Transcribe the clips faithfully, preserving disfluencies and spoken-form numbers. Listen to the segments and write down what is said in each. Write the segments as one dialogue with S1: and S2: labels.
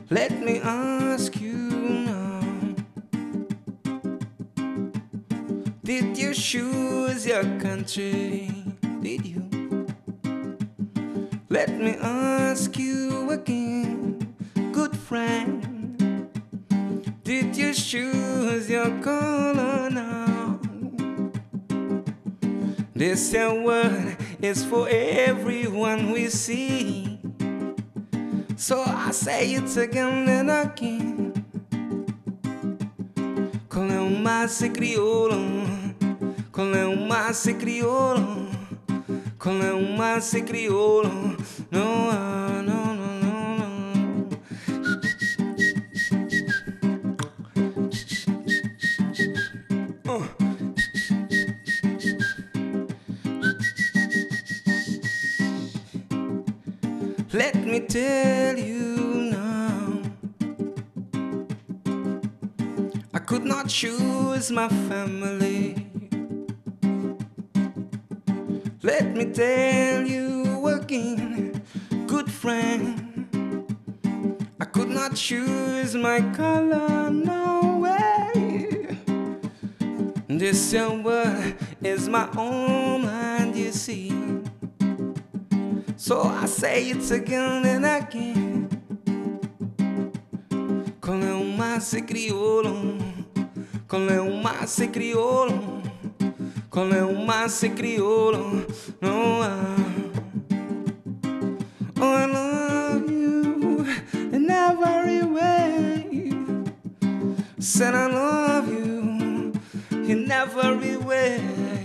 S1: Let me ask you now, did you choose your country? Did you? Let me ask you again, good friend, did you choose your color now? This your word is for everyone we see, so I say it again and again. Qual é o massa crioulo? Qual é o massa crioulo? Qual é o massa crioulo? No, no, no, no, no. Uh. Let me tell you now, I could not choose my family. Let me tell you again, good friend, I could not choose my color, no way. This your word is my own mind, you see, so I say it again and again. Qual é o massa crioulo? Qual é o massa crioulo? Qual é o massa crioulo? No, uh. Oh, I love you in every way. Said I love you in every way.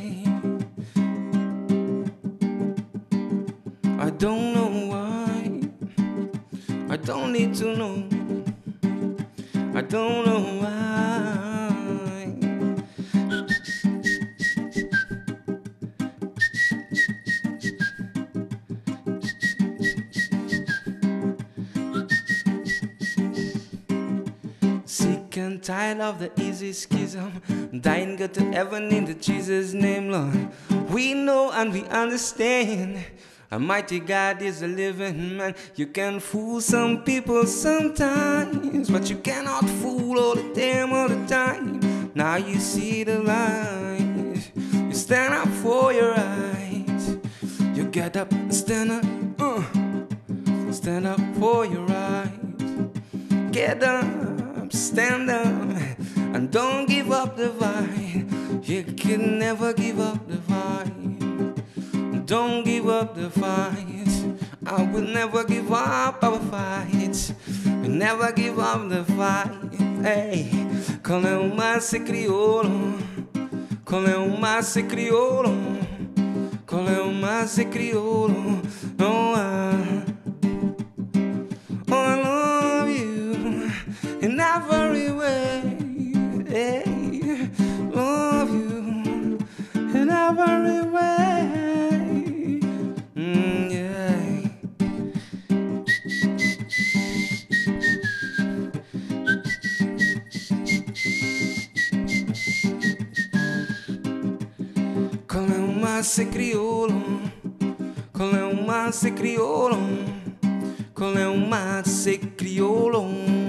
S1: I don't know why, I don't need to know, I don't know why. Sick and tired of the easy schism, dying go to heaven in the Jesus name, Lord. We know and we understand a mighty God is a living man. You can fool some people sometimes, but you cannot fool all the time, all the time. Now you see the light, you stand up for your rights. You get up and stand up, uh, stand up for your rights. Get up, stand up, and don't give up the fight. You can never give up the fight. Don't give up the fight. I will never give up our fight. We never give up the fight. Hey, qual é o massa crioulo? Qual é o massa crioulo? Qual é o massa crioulo? Oh, I, oh, I love you in every way. Hey, love you in every way. Mm, yeah. Qual é o massa crioulo? Qual é o massa crioulo? Qual é o massa crioulo?